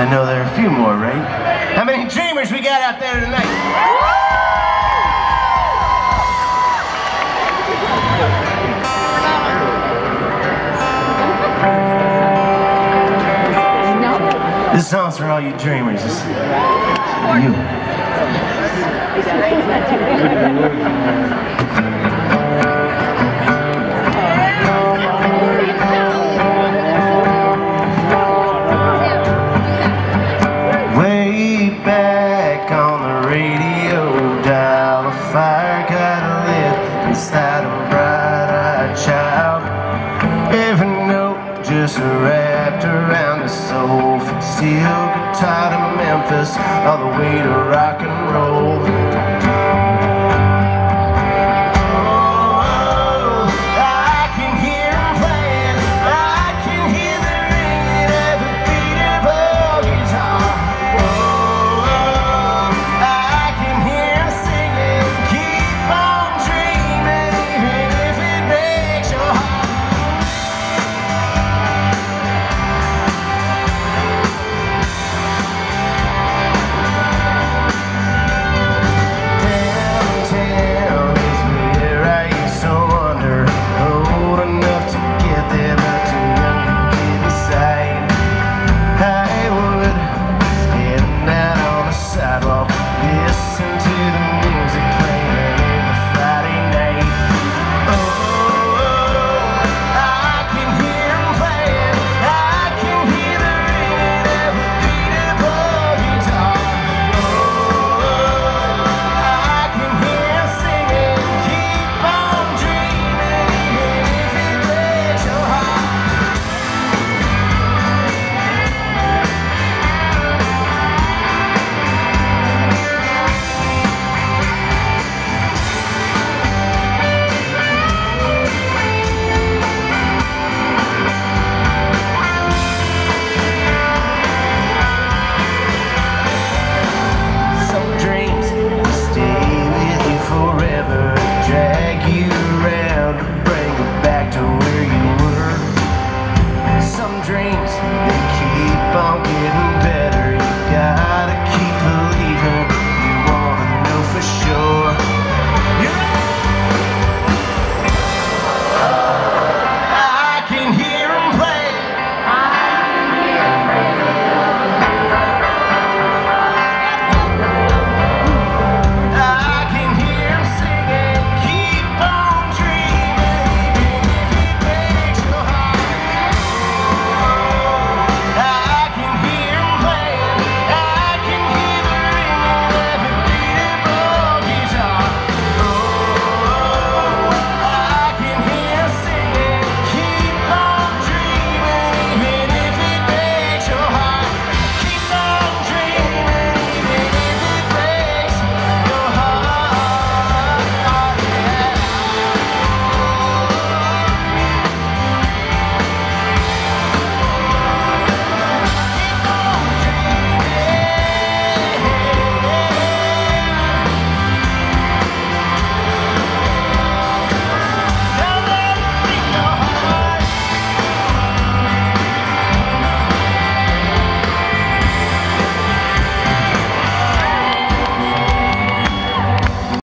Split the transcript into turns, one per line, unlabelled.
I know there are a few more, right? How many dreamers we got out there tonight? This song's for all you dreamers. This is for you. Way back on the radio dial, a fire got lit inside a bright-eyed child. Every note just wrapped around his soul, from steel guitar to Memphis, all the way to rock and roll.